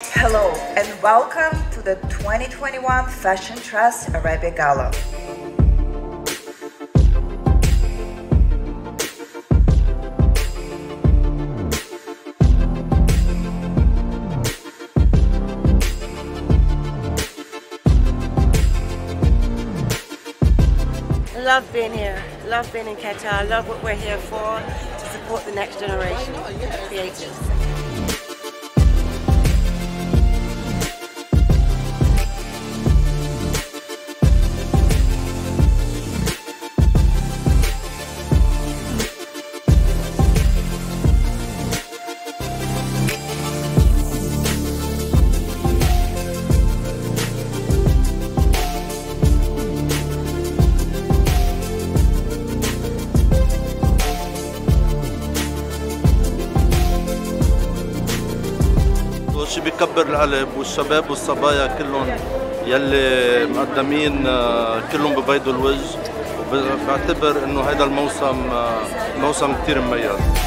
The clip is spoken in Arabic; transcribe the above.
Hello and welcome to the 2021 Fashion Trust Arabic Gala. Love being here, love being in Qatar, love what we're here for, to support the next generation of creators. شيء بيكبر القلب، والشباب والصبايا كلهم يلي مقدمين كلهم ببيضوا الوجه، وبعتبر انه هذا الموسم موسم كثير مميز.